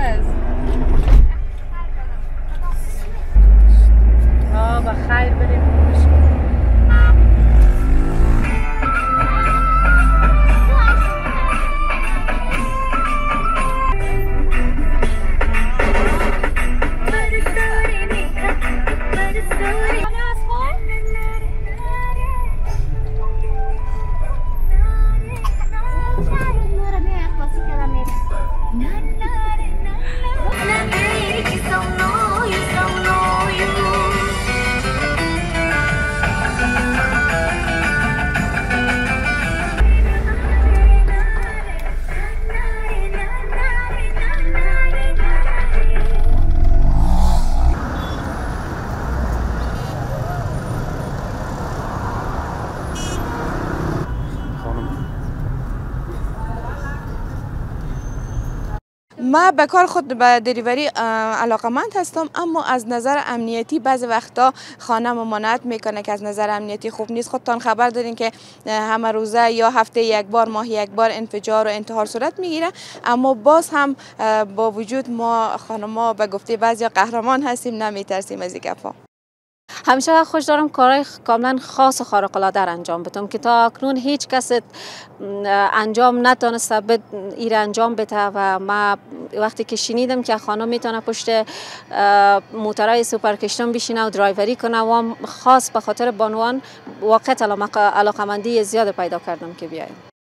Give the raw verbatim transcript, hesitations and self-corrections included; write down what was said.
است. آه بخیر بریم. ما به کار خود به دلیوری علاقمند هستم، اما از نظر امنیتی بعضی وقتا خانه ممانعت میکنه که از نظر امنیتی خوب نیست. خودتان خبر دارین که همه روزه یا هفته یک بار ماه یک بار انفجار و انتحار صورت میگیره، اما باز هم با وجود ما خانم‌ها به گفته بعضی قهرمان هستیم، نمیترسیم از این گپا. همیشه خوش دارم کارهای کاملا خاص و خارق العاده انجام بدم که تا اکنون هیچ کس انجام نتونسته بد ایر انجام بده و ما وقتی که شنیدم که خانم میتونه پشت موترهای سوپر کشتن بشینه و درایوری کنه و خاص به خاطر بانوان واقعا علاقمندی زیاد پیدا کردم که بیایم.